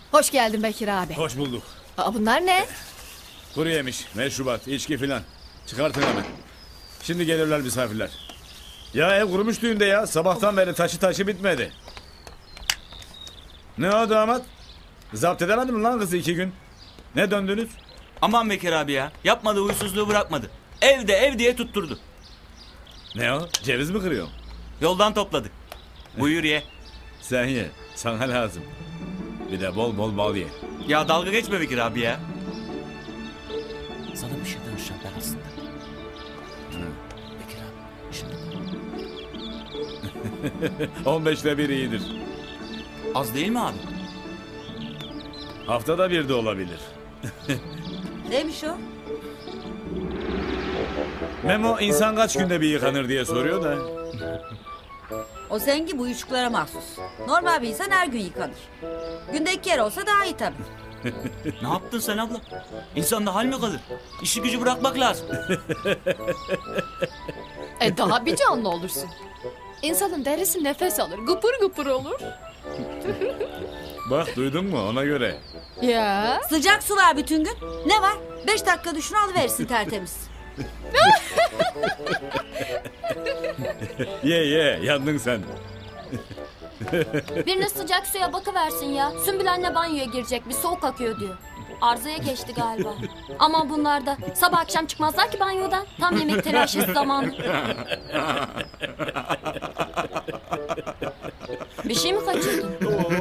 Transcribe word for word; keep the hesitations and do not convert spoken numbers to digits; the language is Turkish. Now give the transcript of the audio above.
Hoş geldin Bekir abi. Hoş bulduk. Aa, bunlar ne? Kuru yemiş, meşrubat, içki filan. Çıkartın hemen. Şimdi gelirler misafirler. Ya ev kurumuş düğünde ya. Sabahtan beri taşı taşı bitmedi. Ne o damat? Zapt edemedin mi lan kızı iki gün? Ne döndünüz? Aman Bekir abi ya. Yapmadı, huysuzluğu bırakmadı. Evde ev diye tutturdu. Ne o? Ceviz mi kırıyor? Yoldan topladık. Buyur ye. Sen ye. Sana lazım. Bir de bol bol bal ye. Ya dalga geçme Bekir abi ya. Sana bir şey danışacağım ben aslında. Bekir abi şimdi... On beşte bir iyidir. Az değil mi abi? Haftada bir de olabilir. Neymiş o? Memo insan kaç günde bir yıkanır diye soruyor da. O zengi bu uyuşuklara mahsus. Normal bir insan her gün yıkanır. Günde iki kere olsa daha iyi tabii. Ne yaptın sen abla? İnsanda hal mi kalır? İşi gücü bırakmak lazım. E daha bir canlı olursun. İnsanın derisi nefes alır, gıpır gıpır olur. Bak duydun mu ona göre. Ya. Sıcak su var bütün gün. Ne var? Beş dakika düşün alıverirsin tertemiz. Ye ye yandın sen. Birine sıcak suya bakıversin ya. Sümbül anne banyoya girecek, bir soğuk akıyor diyor. Arızaya geçti galiba. Ama bunlar da sabah akşam çıkmazlar ki banyodan. Tam yemek telaşesi zamanı. Bir şey mi kaçırdın?